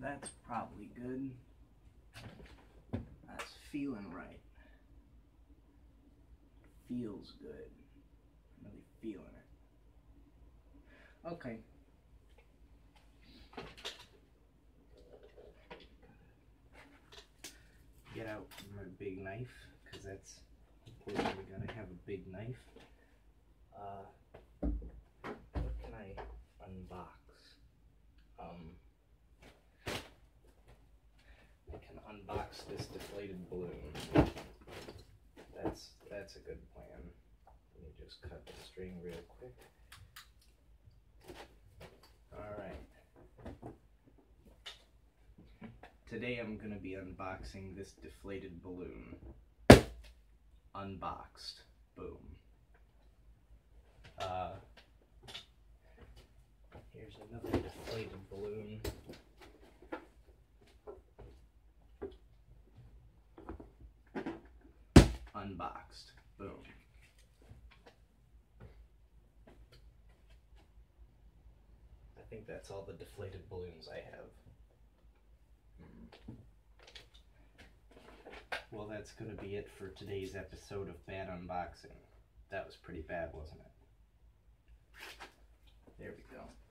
That's probably good. That's feeling right. Feels good. I'm really feeling it. Okay. Get out my big knife, because that's important. We gotta have a big knife. What can I unbox? I can unbox this deflated balloon. That's a good plan. Let me just cut the string real quick. Alright. Today I'm going to be unboxing this deflated balloon. Unboxed. Boom. Here's another deflated balloon. Unboxed. Boom. I think that's all the deflated balloons I have. Well, that's going to be it for today's episode of Bad Unboxing. That was pretty bad, wasn't it? There we go.